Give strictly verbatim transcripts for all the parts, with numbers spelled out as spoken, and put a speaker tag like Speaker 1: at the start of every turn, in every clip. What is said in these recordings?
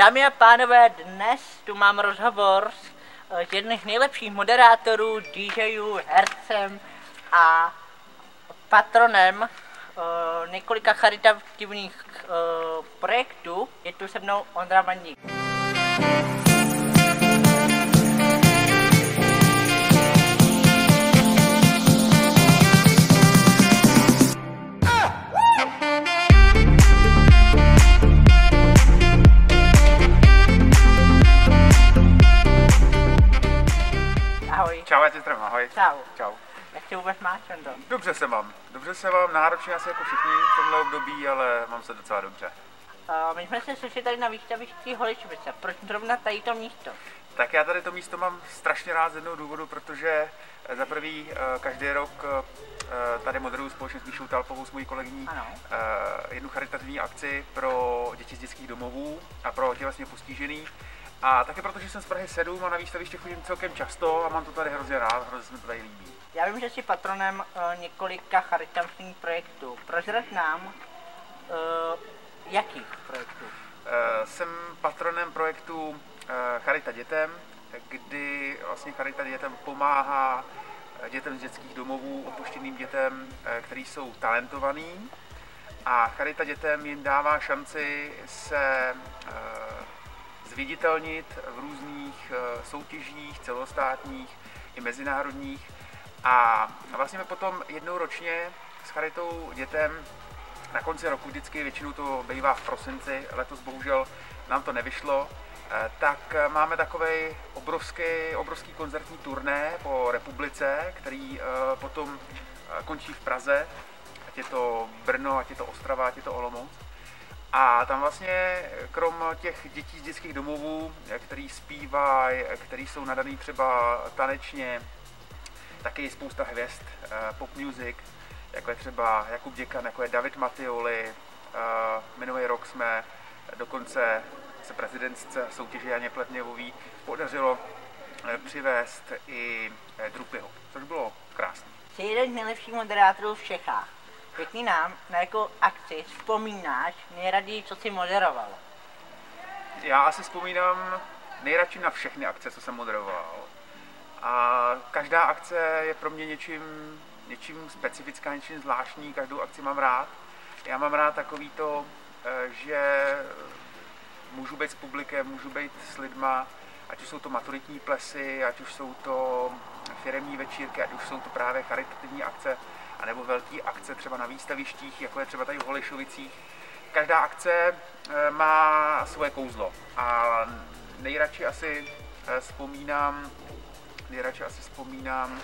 Speaker 1: Dámy a pánové, dnes tu mám rozhovor s jedním z nejlepších moderátorů, DJů, hercem a patronem uh, několika charitativních uh, projektů. Je tu se mnou Ondra Bandík. Ahoj.
Speaker 2: Čau, já tě zdravím, ahoj.
Speaker 1: Čau.
Speaker 2: Čau.
Speaker 1: Jak se vůbec máš, Ondo?
Speaker 2: Dobře se mám. Dobře se mám, náročně asi jako všichni v tomhle období, ale mám se docela dobře.
Speaker 1: Uh, my jsme se sešli tady na výstavišti Holičovice. Proč zrovna tady to místo?
Speaker 2: Tak já tady to místo mám strašně rád z jednoho důvodu, protože za prvý každý rok tady moderuju společně s Míšou Talpovou, s mojí kolegyní, ano. jednu charitativní akci pro děti z dětských domovů a pro tělesně postižený. A taky protože jsem z Prahy sedm a na výstaviště chodím celkem často a mám to tady hrozně rád, hrozně se mi to tady líbí.
Speaker 1: Já vím, že jsi patronem uh, několika charitativních projektů. Prozrať nám, uh, jakých projektů?
Speaker 2: Uh, jsem patronem projektu uh, Charita dětem, kdy vlastně Charita dětem pomáhá dětem z dětských domovů, opuštěným dětem, uh, který jsou talentovaný. A Charita dětem jim dává šanci se uh, zviditelnit v různých uh, soutěžích celostátních i mezinárodních. A vlastně my potom jednou ročně s Charitou dětem na konci roku, vždycky většinou to bývá v prosinci, letos bohužel nám to nevyšlo, tak máme takovej obrovský, obrovský koncertní turné po republice, který potom končí v Praze, ať je to Brno, ať je to Ostrava, ať je to Olomouc. A tam vlastně krom těch dětí z dětských domovů, který zpívají, který jsou nadaný třeba tanečně, taky je spousta hvězd pop music, jako je třeba Jakub Děkan, jako je David Mattioli. Minulý rok jsme dokonce se prezidentce soutěže Janě Pletněvový podařilo přivést i Drupyho, což bylo krásné.
Speaker 1: Jsi jeden z nejlepších moderátorů v Čechách. Řekni nám, na jakou akci vzpomínáš nejraději, co jsi moderoval?
Speaker 2: Já asi vzpomínám nejradši na všechny akce, co jsem moderoval. A každá akce je pro mě něčím, něčím specifická, něčím zvláštní, každou akci mám rád. Já mám rád takový to, že můžu být s publikem, můžu být s lidma, ať už jsou to maturitní plesy, ať už jsou to firemní večírky, ať už jsou to právě charitativní akce, anebo velké akce třeba na výstavištích, jako je třeba tady v Holišovicích. Každá akce má svoje kouzlo a nejradši asi vzpomínám Nejradši asi vzpomínám,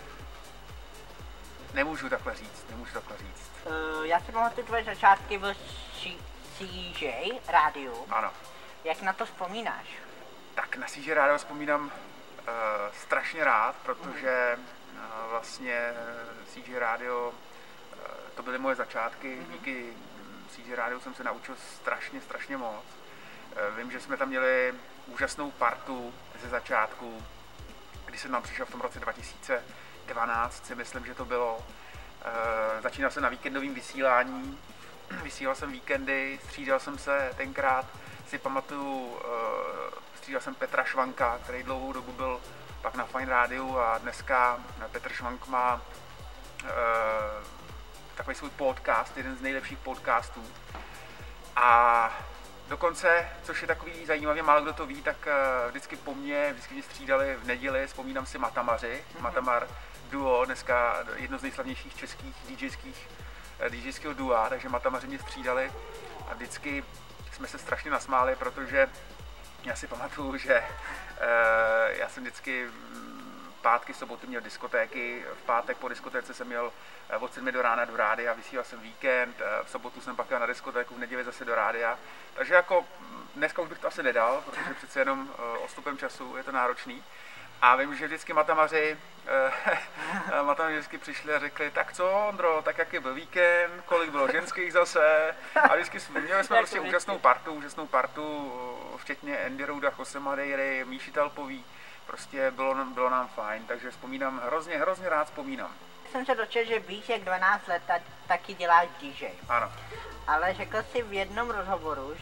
Speaker 2: nemůžu takhle říct, nemůžu takhle říct.
Speaker 1: Uh, já si pamatuju tvoje začátky v C J rádiu.
Speaker 2: Ano.
Speaker 1: Jak na to vzpomínáš?
Speaker 2: Tak na C J rádio vzpomínám uh, strašně rád, protože uh, vlastně C J rádio, uh, to byly moje začátky, mm-hmm. díky C J rádiu jsem se naučil strašně, strašně moc. Uh, vím, že jsme tam měli úžasnou partu ze začátku, když jsem tam přišel v tom roce dva tisíce dvanáct, si myslím, že to bylo. E, začínal jsem na víkendovém vysílání, vysílal jsem víkendy, střídal jsem se tenkrát, si pamatuju, e, střídal jsem Petra Švanka, který dlouhou dobu byl pak na Fine Rádiu a dneska Petr Švank má e, takový svůj podcast, jeden z nejlepších podcastů. A dokonce, což je takový zajímavý, málo kdo to ví, tak vždycky po mně, vždycky mě střídali v neděli, vzpomínám si Matamaři, mm-hmm. Matamar duo, dneska jedno z nejslavnějších českých DJských, DJského dua, takže Matamaři mě střídali a vždycky jsme se strašně nasmáli, protože já si pamatuju, že e, já jsem vždycky pátky, soboty měl diskotéky, v pátek po diskotéce jsem měl od sedmi do rána do rádia, vysílal jsem víkend, v sobotu jsem pak jel na diskotéku, v neděli zase do rádia. Takže jako dneska už bych to asi nedal, protože přece jenom odstupem času je to náročný. A vím, že vždycky Matamaři, Matamaři vždycky přišli a řekli, tak co Ondro, tak jaký byl víkend, kolik bylo ženských zase. A vždycky měli jsme prostě úžasnou partu, úžasnou partu, včetně Andy Rouda, Jose Madeiry, Míši Talpový. Prostě bylo, bylo nám fajn, takže vzpomínám, hrozně, hrozně rád vzpomínám.
Speaker 1: Jsem se dočetl, že víš jak dvanáct let taky děláš D J.
Speaker 2: Ano.
Speaker 1: Ale řekl jsi v jednom rozhovoru, že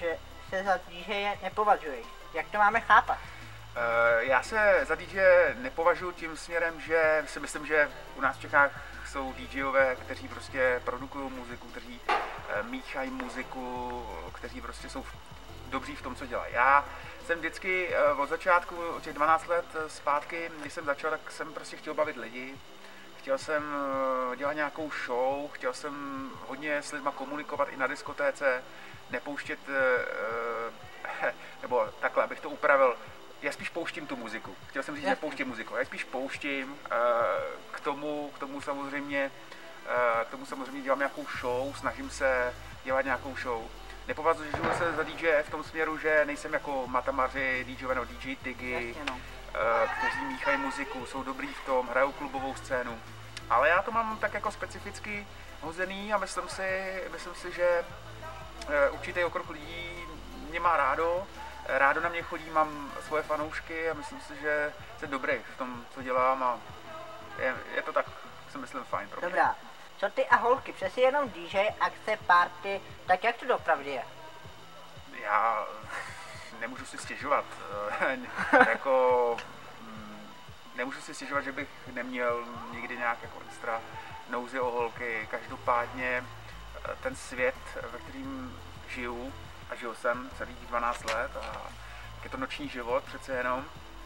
Speaker 1: se za D J nepovažuješ. Jak to máme chápat?
Speaker 2: Já se za D J nepovažuji tím směrem, že si myslím, že u nás v Čechách jsou DJové, kteří prostě produkují muziku, kteří míchají muziku, kteří prostě jsou dobří v tom, co dělají. Já jsem vždycky od začátku, od těch dvanáct let zpátky, když jsem začal, tak jsem prostě chtěl bavit lidi. Chtěl jsem dělat nějakou show, chtěl jsem hodně s lidma komunikovat i na diskotéce, nepouštět, nebo takhle, abych to upravil. Já spíš pouštím tu muziku. Chtěl jsem říct, že nepouštím muziku. Já spíš pouštím, k tomu, k tomu samozřejmě, k tomu samozřejmě dělám nějakou show, snažím se dělat nějakou show. Nepovažuji se za D J v tom směru, že nejsem jako matamaři, DJové nebo D J Tiggy, no. kteří míchají muziku, jsou dobrý v tom, hrajou klubovou scénu. Ale já to mám tak jako specificky hozený a myslím si, myslím si, že určitý okruh lidí mě má rádo. Rádo na mě chodí, mám svoje fanoušky a myslím si, že jsem dobrý v tom, co dělám a je, je to tak, si myslím, fajn pro mě.
Speaker 1: Dobrá. Co ty a holky? Přesi jenom D J, akce, party, tak jak to doopravdy je?
Speaker 2: Já nemůžu si stěžovat. jako, nemůžu si stěžovat, že bych neměl nikdy nějak jako extra nouzi o holky. Každopádně ten svět, ve kterým žiju, a žil jsem celých dvanáct let a je to noční život přece jenom.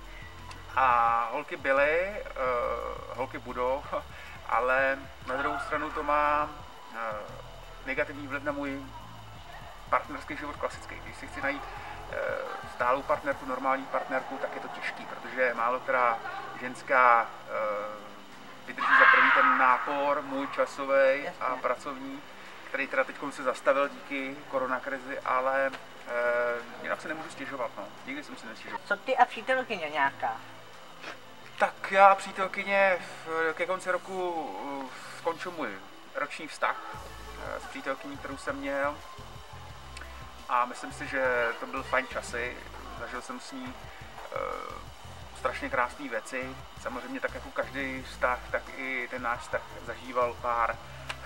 Speaker 2: A holky byly, uh, holky budou, ale na druhou stranu to má uh, negativní vliv na můj partnerský život klasický. Když si chci najít uh, stálou partnerku, normální partnerku, tak je to těžký, protože málo která ženská uh, vydrží za první ten nápor, můj časový a pracovní, který teda teď se zastavil díky koronakrizi, ale eh, jinak se nemůžu stěžovat, no. Nikdy jsem si nestěžoval.
Speaker 1: Co ty a přítelkyně nějaká?
Speaker 2: Tak já přítelkyně ke konci roku skončil můj roční vztah eh, s přítelkyní, kterou jsem měl. A myslím si, že to byl fajn časy. Zažil jsem s ní eh, strašně krásné věci. Samozřejmě tak jako každý vztah, tak i ten náš vztah zažíval pár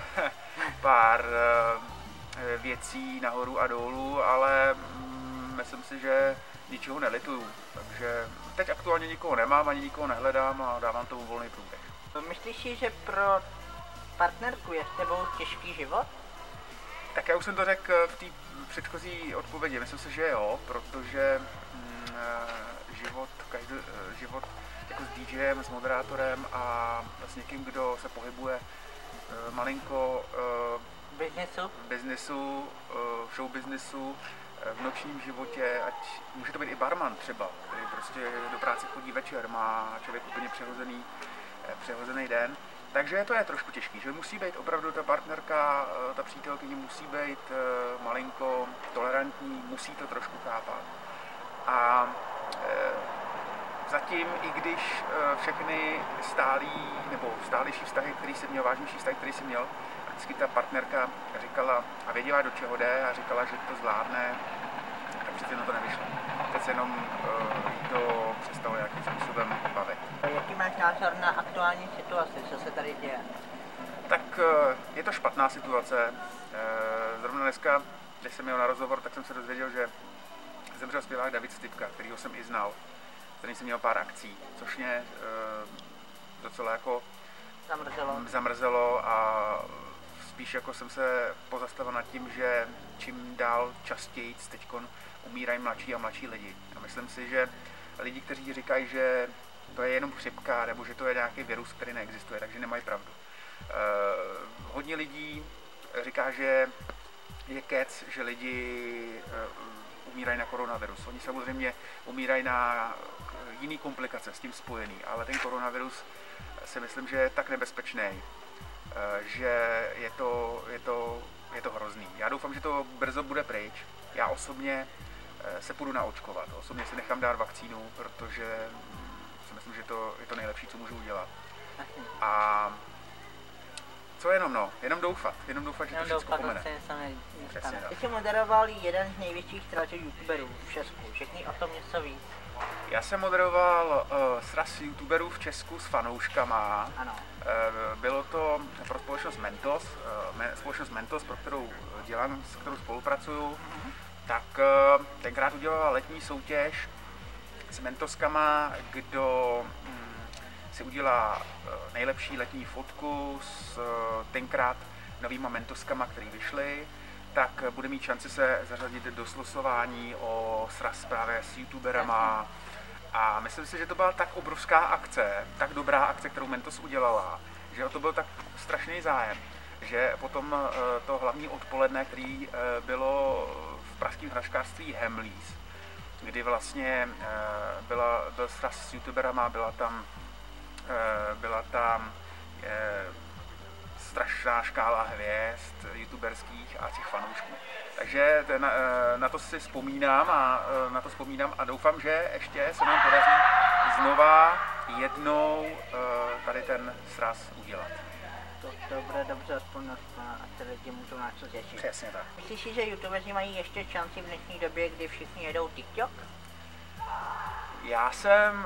Speaker 2: pár uh, věcí nahoru a dolů, ale mm, myslím si, že ničeho nelituju. Takže teď aktuálně nikoho nemám, ani nikoho nehledám a dávám tomu volný průběh.
Speaker 1: Myslíš si, že pro partnerku je s tebou těžký život?
Speaker 2: Tak já už jsem to řekl v té předchozí odpovědi. Myslím si, že jo, protože mm, život, každý, život jako s DJem, s moderátorem a s někým, kdo se pohybuje malinko uh,
Speaker 1: biznesu,
Speaker 2: biznesu uh, show biznesu, uh, v nočním životě, ať může to být i barman třeba, který prostě do práce chodí večer, má člověk úplně přehozený, přehozený den. Takže to je trošku těžký, že musí být opravdu ta partnerka, uh, ta přítelkyně musí být uh, malinko tolerantní, musí to trošku chápat. A uh, zatím, i když uh, všechny stálí, nebo stálejší vztahy, který jsem měl, vážnější vztahy, který jsem měl, vždycky ta partnerka říkala a věděla, do čeho jde a říkala, že to zvládne, tak přece jenom to nevyšlo. Přece jenom uh, jí to přestalo nějakým způsobem bavit.
Speaker 1: Jaký máš názor na aktuální situaci, co se tady děje?
Speaker 2: Tak uh, je to špatná situace. Uh, zrovna dneska, když jsem měl na rozhovor, tak jsem se dozvěděl, že zemřel zpěvák David Stypka, kterýho jsem i znal. Který jsem měl pár akcí, což mě uh, docela jako
Speaker 1: zamrzelo.
Speaker 2: zamrzelo a spíš jako jsem se pozastavil nad tím, že čím dál častěji teďkon umírají mladší a mladší lidi. A myslím si, že lidi, kteří říkají, že to je jenom chřipka nebo že to je nějaký virus, který neexistuje, takže nemají pravdu. Uh, hodně lidí říká, že je kec, že lidi uh, umírají na koronavirus. Oni samozřejmě umírají na jiný komplikace s tím spojený, ale ten koronavirus si myslím, že je tak nebezpečný, že je to, je to, je to hrozný. Já doufám, že to brzo bude pryč. Já osobně se půjdu naočkovat. Osobně si nechám dát vakcínu, protože si myslím, že to je to nejlepší, co můžu udělat. A co jenom no, jenom doufat, jenom doufat, že jenom to všechno pomene.
Speaker 1: Přesně tak. Ty jsi moderoval jeden z největších srazů youtuberů v Česku, řekni o tom něco víc.
Speaker 2: Já jsem moderoval uh, sraz youtuberů v Česku s fanouškama.
Speaker 1: Ano.
Speaker 2: Uh, bylo to pro společnost Mentos, uh, me, společnost Mentos, pro kterou dělám, s kterou spolupracuju. Uh-huh. tak tenkrát udělala letní soutěž s mentoskama, kdo si udělá nejlepší letní fotku s tenkrát novýma mentoskama, které vyšly, tak bude mít šanci se zařadit do slosování o sraz právě s youtuberama. A myslím si, že to byla tak obrovská akce, tak dobrá akce, kterou Mentos udělala, že o to byl tak strašný zájem, že potom to hlavní odpoledne, který bylo v pražském hračkářství Hemlíz, kdy vlastně byla, byl sraz s youtuberama, byla tam, byla tam strašná škála hvězd youtuberských a těch fanoušků. Takže na, na to si vzpomínám a na to vzpomínám a doufám, že ještě se nám podaří znova jednou tady ten sraz udělat.
Speaker 1: To, to bude dobře aspoň a se lidi můžou na co těšit.
Speaker 2: Přesně tak.
Speaker 1: Myslíš si, že youtuberi mají ještě šanci v dnešní době, kdy všichni jedou TikTok?
Speaker 2: Já jsem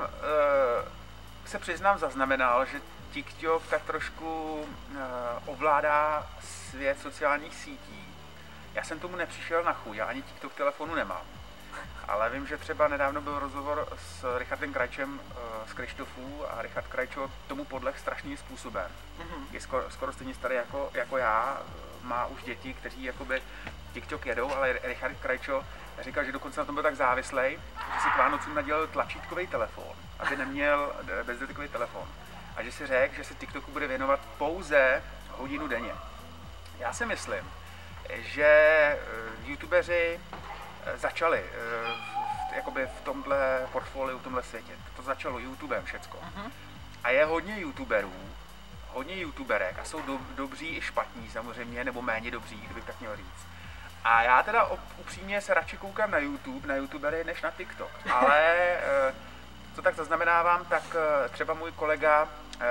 Speaker 2: se přiznám zaznamenal, že TikTok tak trošku uh, ovládá svět sociálních sítí. Já jsem tomu nepřišel na chuť, já ani TikTok telefonu nemám. Ale vím, že třeba nedávno byl rozhovor s Richardem Krajčem uh, z Krištofů a Richard Krajčo tomu podleh strašným způsobem. Mm-hmm. Je skoro, skoro stejně starý jako, jako já, má už děti, kteří jakoby TikTok jedou, ale Richard Krajčo říkal, že dokonce na tom byl tak závislej, že si k Vánocům nadělal tlačítkový telefon, aby neměl bezdotykový telefon. A že si řekl, že se TikToku bude věnovat pouze hodinu denně. Já si myslím, že youtubeři začali v, jakoby v tomhle portfoliu, v tomhle světě. To začalo YouTubem všecko. Uh-huh. A je hodně youtuberů, hodně youtuberek a jsou do, dobří i špatní samozřejmě, nebo méně dobří, kdybych tak měl říct. A já teda upřímně se radši koukám na YouTube, na youtubery, než na TikTok. Ale co tak zaznamenávám, tak třeba můj kolega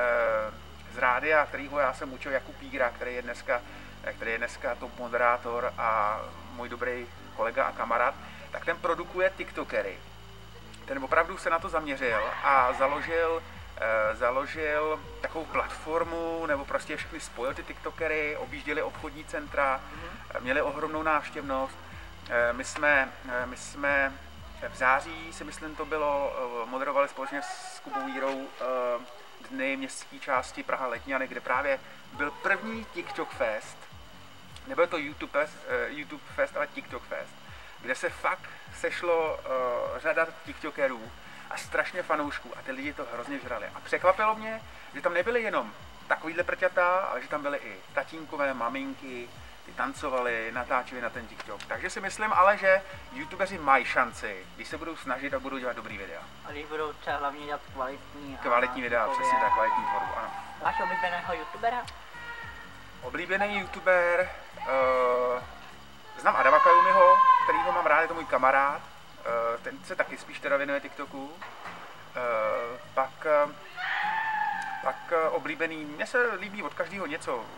Speaker 2: z rádia, kterýho já jsem učil, Jakub Pígra, který je dneska, který je dneska top moderátor a můj dobrý kolega a kamarád, tak ten produkuje TikTokery. Ten opravdu se na to zaměřil a založil, založil takovou platformu, nebo prostě všechny spojil ty TikTokery, objížděli obchodní centra, měli ohromnou návštěvnost. My jsme, my jsme v září, si myslím, to bylo, moderovali společně s Kubou Jírou dny městské části Praha Letňany, kde právě byl první TikTok Fest. Nebyl to YouTube Fest, YouTube Fest, ale TikTok Fest, kde se fakt sešlo uh, řada TikTokerů a strašně fanoušků a ty lidi to hrozně žrali. A překvapilo mě, že tam nebyly jenom takovýhle prťata, ale že tam byly i tatínkové, maminky, ty tancovali, natáčeli na ten TikTok. Takže si myslím ale, že youtubeři mají šanci, když se budou snažit a budou dělat dobrý videa.
Speaker 1: A když budou třeba hlavně dělat kvalitní.
Speaker 2: Kvalitní videa, přesně tak, kvalitní tvorbu, ano.
Speaker 1: Máš oblíbeného youtubera?
Speaker 2: Oblíbený youtuber, uh, znám Adama Kajumiho, kterýho mám rád, je to můj kamarád. Uh, ten se taky spíš teda věnuje TikToku. Uh, pak, uh, pak uh, oblíbený, mně se líbí od každého něco. Uh,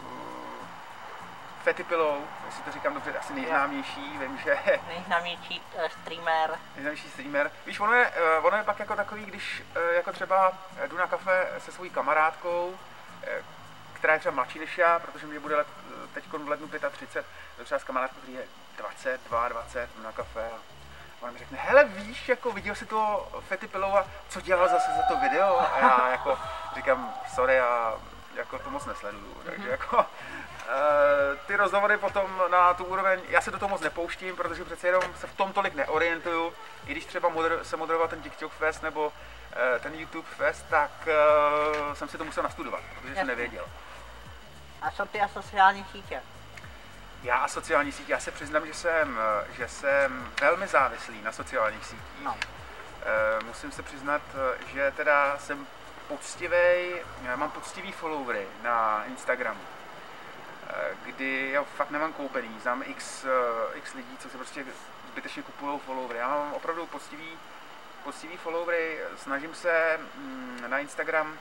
Speaker 2: Fetty Pillow, jestli to říkám dobře, asi nejznámější, vím, že...
Speaker 1: Nejznámější uh, streamer.
Speaker 2: Nejznámější streamer. Víš, ono je, uh, ono je pak jako takový, když uh, jako třeba jdu na kafe se svojí kamarádkou, uh, která je třeba mladší než já, protože mě bude let, teď v lednu třicet pět, to třeba s kamarádkou, který je dvacet, dvacet dva na kafe a ona mi řekne, hele víš, jako viděl jsi toho Fetty Pillow a co dělal zase za to video? A já jako říkám, sorry, já jako to moc nesleduju, takže jako e, ty rozhovory potom na tu úroveň, já se do toho moc nepouštím, protože přece jenom se v tom tolik neorientuju, i když třeba moder, se moderoval ten TikTok Fest nebo e, ten YouTube Fest, tak e, jsem si to musel nastudovat, protože jsem nevěděl.
Speaker 1: A co ty a sociální sítě?
Speaker 2: Já a sociální sítě, já se přiznám, že jsem, že jsem velmi závislý na sociálních sítích. No. E, musím se přiznat, že teda jsem poctivej, mám poctivý followery na Instagramu, e, kdy já fakt nemám koupený, znám x, x lidí, co se prostě zbytečně kupují followery. Já mám opravdu poctivý, poctivý followery, snažím se mm, na Instagram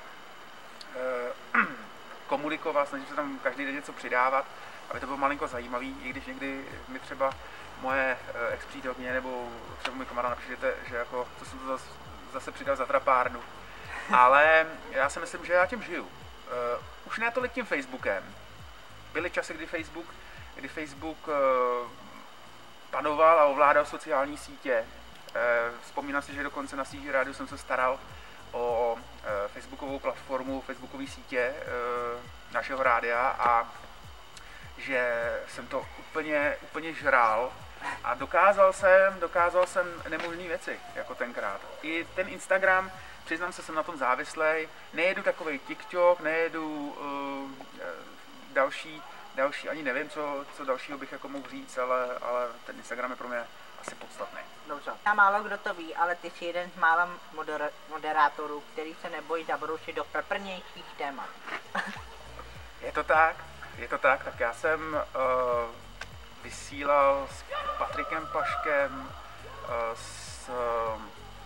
Speaker 2: e, komunikovat, snažím se tam každý den něco přidávat, aby to bylo malinko zajímavý, i když někdy mi třeba moje ex-přítelkyně nebo třeba můj kamarád napíšete, že jako, co jsem to zase, zase přidal za trapárnu. Ale já si myslím, že já tím žiju. Uh, už ne tolik tím Facebookem. Byly časy, kdy Facebook, kdy Facebook uh, panoval a ovládal sociální sítě. Vzpomínám si, že dokonce na C G rádiu jsem se staral o facebookovou platformu, facebookové sítě našeho rádia a že jsem to úplně, úplně žral a dokázal jsem, dokázal jsem nemožné věci, jako tenkrát. I ten Instagram, přiznám se, jsem na tom závislej, nejedu takovej TikTok, nejedu uh, další, další, ani nevím, co, co dalšího bych jako mohl říct, ale, ale ten Instagram je pro mě asi podstatný.
Speaker 1: Dobře. A málo kdo to ví, ale ty jsi jeden z mála moder- moderátorů, který se nebojí zabroušit do peprnějších témat.
Speaker 2: Je to tak, je to tak, tak já jsem uh, vysílal s Patrikem Paškem, uh, s, uh,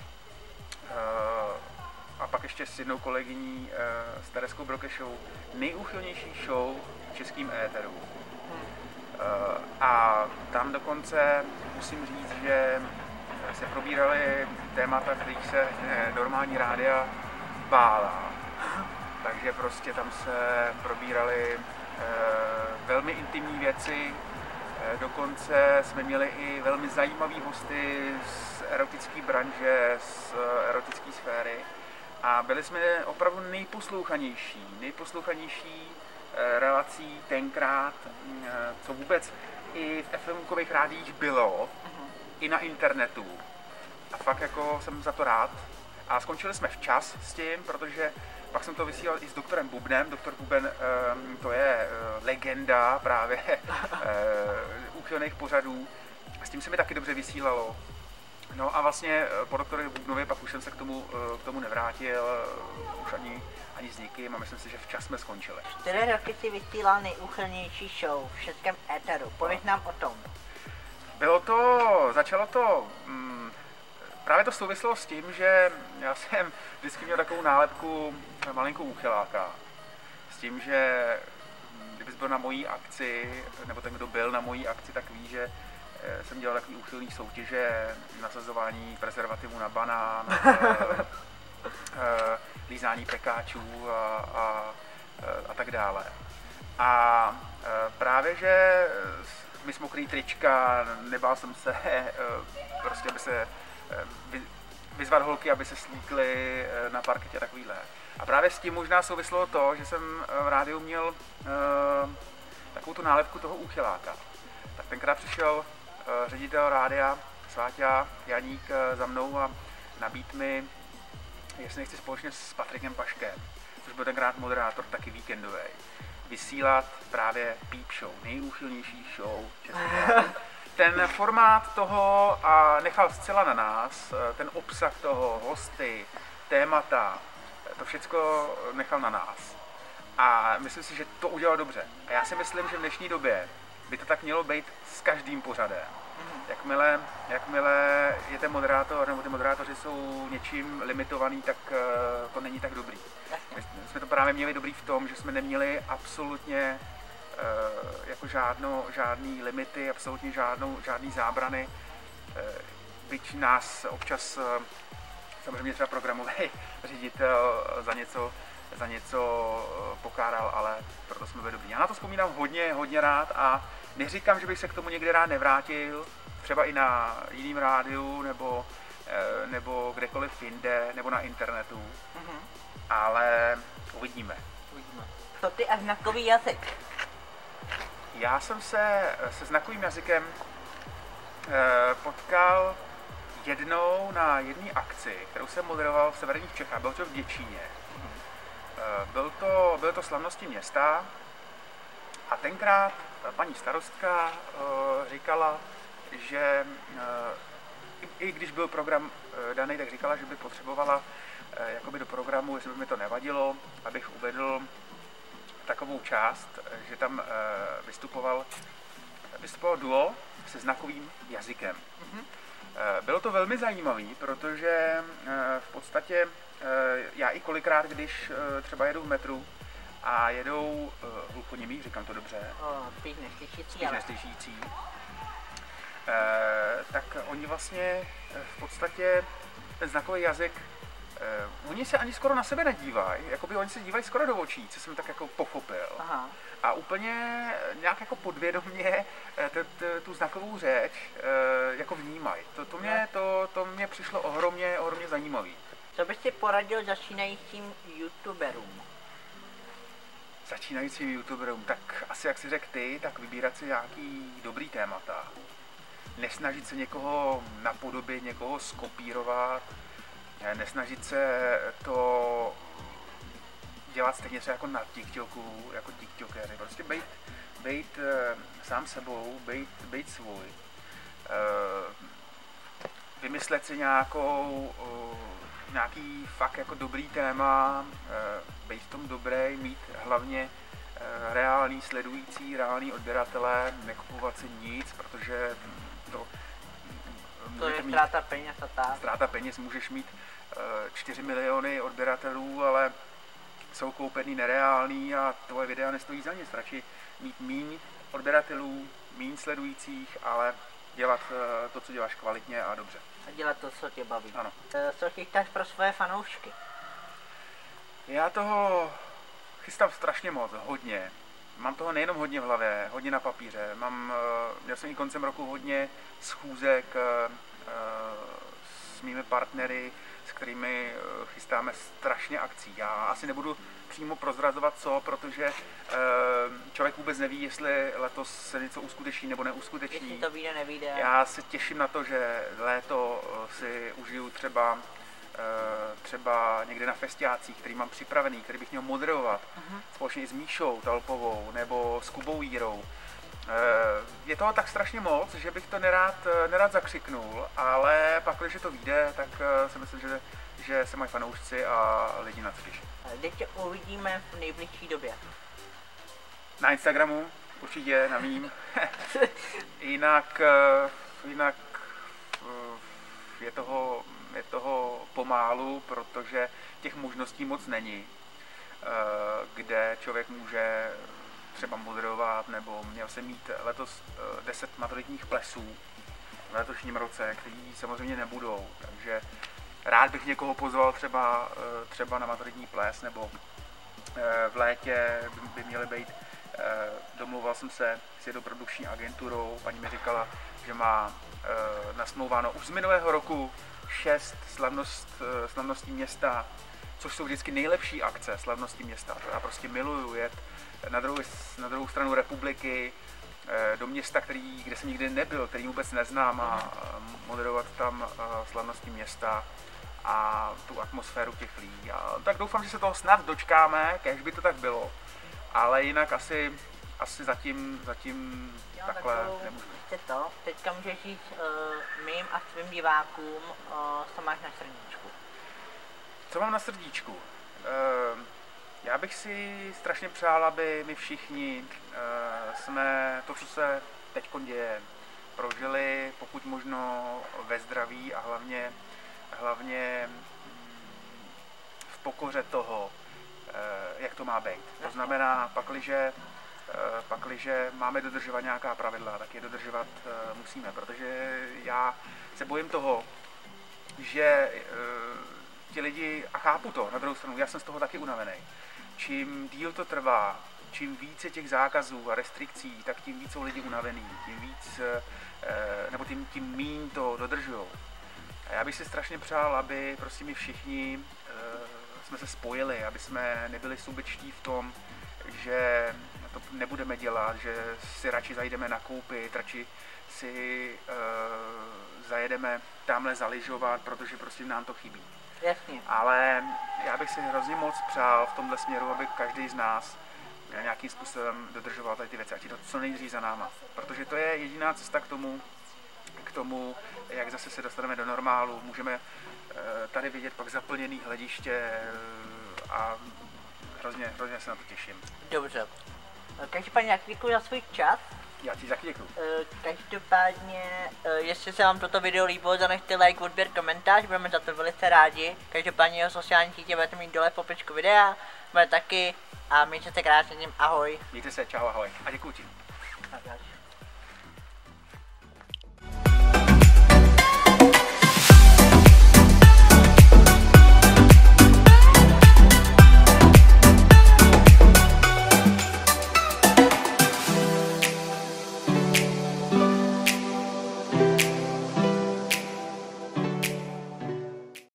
Speaker 2: a pak ještě s jednou kolegyní, uh, s Tereskou Brokešovou, nejúchylnější show v českým éteru. Uh, a tam dokonce musím říct, že se probíraly témata, kterých se normální rádia bála. Takže prostě tam se probíraly uh, velmi intimní věci. Uh, dokonce jsme měli i velmi zajímavý hosty z erotické branže, z uh, erotické sféry. A byli jsme opravdu nejposlouchanější, nejposlouchanější relací tenkrát, co vůbec i v FMkových rádiích bylo, uh-huh. i na internetu. A fakt jako jsem za to rád. A skončili jsme včas s tím, protože pak jsem to vysílal i s doktorem Bubnem. Doktor Buben um, to je uh, legenda právě uh, úchylných pořadů. S tím se mi taky dobře vysílalo. No a vlastně po doktorovi Bubnovi pak už jsem se k tomu, k tomu nevrátil, už ani, ani s nikým a myslím si, že včas jsme skončili.
Speaker 1: Čtyři roky si vysílal nejúchylnější show v českém éteru. Pověď nám o tom.
Speaker 2: Bylo to, začalo to, hm, právě to souviselo s tím, že já jsem vždycky měl takovou nálepku malinkou úchyláka. S tím, že kdybys byl na mojí akci, nebo ten, kdo byl na mojí akci, tak ví, že jsem dělal takový úchylný soutěže, nasazování prezervativu na banán, lízání pekáčů a, a, a tak dále. A právě, že mi smokrý trička, nebál jsem se prostě, aby se vyzvat holky, aby se slíkly na parketě a takovýhle. A právě s tím možná souvislo to, že jsem v rádiu měl takovou tu nálepku toho úchyláka. Tak tenkrát přišel ředitel rádia Sváťa Janík za mnou a nabídl mi, jestli nechci společně s Patrikem Paškem, což byl tenkrát moderátor taky víkendový, vysílat právě Peep Show, nejúchylnější show českého. Ten formát toho a nechal zcela na nás, ten obsah toho, hosty, témata, to všecko nechal na nás. A myslím si, že to udělal dobře. A já si myslím, že v dnešní době by to tak mělo být s každým pořadem. Jakmile, jakmile je ten moderátor, nebo ty moderátoři jsou něčím limitovaný, tak uh, to není tak dobrý. My jsme to právě měli dobrý v tom, že jsme neměli absolutně uh, jako žádno, žádný limity, absolutně žádnou, žádný zábrany. Uh, byť nás občas uh, samozřejmě třeba programový ředitel za něco, za něco pokáral, ale proto jsme byli dobrý. Já na to vzpomínám hodně, hodně rád a neříkám, že bych se k tomu někdy rád nevrátil, třeba i na jiném rádiu, nebo, nebo kdekoliv jinde, nebo na internetu, mm-hmm. ale uvidíme.
Speaker 1: uvidíme. Co ty a znakový jazyk?
Speaker 2: Já jsem se se znakovým jazykem eh, potkal jednou na jedné akci, kterou jsem moderoval v severních Čechách, bylo to v Děčíně. Mm-hmm. eh, byl to, byl to slavnosti města a tenkrát paní starostka eh, říkala, že eh, i, i když byl program eh, daný, tak říkala, že by potřebovala eh, jakoby do programu, jestli by mi to nevadilo, abych uvedl takovou část, že tam eh, vystupoval, vystupoval duo se znakovým jazykem. Mm-hmm. eh, bylo to velmi zajímavé, protože eh, v podstatě eh, já i kolikrát, když eh, třeba jedu v metru, a jedou uh, hluchoněmí, říkám to dobře,
Speaker 1: spíš neslyšící,
Speaker 2: spíš
Speaker 1: ale...
Speaker 2: neslyšící, uh, tak oni vlastně v podstatě ten znakový jazyk Uh, oni se ani skoro na sebe nedívají, jakoby oni se dívají skoro do očí, co jsem tak jako pochopil.
Speaker 1: Aha.
Speaker 2: A úplně nějak jako podvědomě tu znakovou řeč jako vnímají. To, to, mě, to, to mě přišlo ohromně, ohromně zajímavý.
Speaker 1: Co bys si poradil začínajícím youtuberům?
Speaker 2: Začínajícím youtuberům, tak asi jak si řekl ty, tak vybírat si nějaký dobrý témata. Nesnažit se někoho napodobit, někoho skopírovat, nesnažit se to dělat stejně třeba jako na TikToku, jako TikTokery. Prostě být, být uh, sám sebou, být, být svůj. Uh, vymyslet si nějakou, uh, nějaký fakt jako dobrý téma, uh, být v tom dobrý, mít hlavně uh, reální sledující, reální odběratele, nekupovat si nic, protože to...
Speaker 1: To je ztráta peněz a tak.
Speaker 2: Ztráta peněz, můžeš mít uh, čtyři miliony odběratelů, ale jsou koupený nereální a tvoje videa nestojí za nic. Radši mít míň odběratelů, míň sledujících, ale dělat uh, to, co děláš kvalitně a dobře.
Speaker 1: A dělat to, co tě baví.
Speaker 2: Ano.
Speaker 1: Co chystáš pro svoje fanoušky?
Speaker 2: Já toho chystám strašně moc, hodně. Mám toho nejenom hodně v hlavě, hodně na papíře. Mám, uh, měl jsem i koncem roku hodně schůzek uh, s mými partnery, s kterými chystáme strašně akcí. Já asi nebudu přímo prozrazovat co, protože uh, člověk vůbec neví, jestli letos se něco uskuteční nebo neuskuteční.
Speaker 1: Jestli to vyjde, nevyjde.
Speaker 2: Já se těším na to, že léto si užiju třeba, uh, třeba někde na festiácích, který mám připravený, který bych měl moderovat, uh-huh. společně i s Míšou Talpovou nebo s Kubou Jírou. Je toho tak strašně moc, že bych to nerád, nerád zakřiknul, ale pak, když to vyjde, tak si myslím, že, že se mají fanoušci a lidi na to těší.
Speaker 1: Kde tě uvidíme v nejbližší době?
Speaker 2: Na Instagramu, určitě, na mým. jinak, jinak je toho, je toho pomálu, protože těch možností moc není, kde člověk může třeba moderovat, nebo měl jsem mít letos deset maturitních plesů v letošním roce, který samozřejmě nebudou, takže rád bych někoho pozval třeba, třeba na maturitní ples, nebo v létě by měly být, domluval jsem se s jednou produkční agenturou, paní mi říkala, že má nasmlouváno už z minulého roku šest slavnost, slavností města, což jsou vždycky nejlepší akce slavností města, to já prostě miluju jet na druhou, na druhou stranu republiky, do města, který, kde jsem nikdy nebyl, který vůbec neznám a moderovat tam slavnosti města a tu atmosféru těch lidí. A tak doufám, že se toho snad dočkáme, kež by to tak bylo, ale jinak asi, asi zatím, zatím
Speaker 1: jo,
Speaker 2: takhle
Speaker 1: tak
Speaker 2: nemůžu.
Speaker 1: To, teďka můžeš říct uh, mým a svým divákům, uh, co máš na srdíčku.
Speaker 2: Co mám na srdíčku? Uh, Já bych si strašně přál, aby my všichni uh, jsme to, co se teď děje, prožili pokud možno ve zdraví a hlavně, hlavně v pokoře toho, uh, jak to má být. To znamená, pakliže, uh, pakliže máme dodržovat nějaká pravidla, tak je dodržovat uh, musíme, protože já se bojím toho, že uh, ti lidi, a chápu to, na druhou stranu, já jsem z toho taky unavený, čím díl to trvá, čím více těch zákazů a restrikcí, tak tím víc jsou lidi unavený, tím víc, nebo tím, tím míň to dodržujou. A já bych si strašně přál, aby prostě my všichni jsme se spojili, aby jsme nebyli subečtí v tom, že to nebudeme dělat, že si radši zajdeme nakoupit, radši si zajedeme tamhle zaližovat, protože prostě nám to chybí.
Speaker 1: Jasně.
Speaker 2: Ale já bych si hrozně moc přál v tomhle směru, aby každý z nás nějakým způsobem dodržoval tady ty věci, ať je to co nejdřív za náma. Protože to je jediná cesta k tomu, k tomu, jak zase se dostaneme do normálu. Můžeme tady vidět pak zaplněný hlediště a hrozně, hrozně se na to těším.
Speaker 1: Dobře. Každopádně děkuji za svůj čas.
Speaker 2: Já ti taky děkuji.
Speaker 1: Každopádně, jestli se vám toto video líbilo, zanechte like, odběr, komentář, budeme za to velice rádi. Každopádně jeho sociální sítě budete mít dole v popičku videa, bude taky a mějte se krásně, ahoj.
Speaker 2: Mějte se, čau, ahoj a děkuji ti.
Speaker 1: Tak,